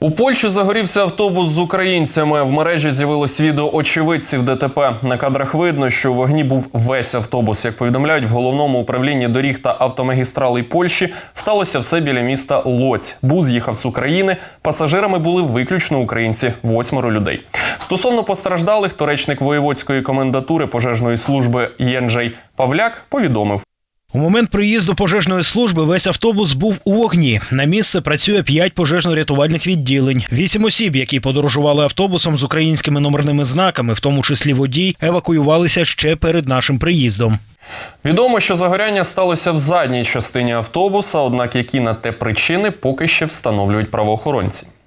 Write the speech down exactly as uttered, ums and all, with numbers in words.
У Польщі загорівся автобус з українцями. В мережі з'явилось відео очевидців ДТП. На кадрах видно, що у вогні був весь автобус. Як повідомляють в Головному управлінні доріг та автомагістралей Польщі, сталося все біля міста Лоць. Бус їхав з України. Пасажирами були виключно українці – восьмеро людей. Стосовно постраждалих, то речник воєводської комендатури пожежної служби Єнджей Павляк повідомив. У момент приїзду пожежної служби весь автобус був у вогні. На місце працює п'ять пожежно-рятувальних відділень. Вісім осіб, які подорожували автобусом з українськими номерними знаками, в тому числі водій, евакуювалися ще перед нашим приїздом. Відомо, що загоряння сталося в задній частині автобуса, однак які на те причини поки ще встановлюють правоохоронці.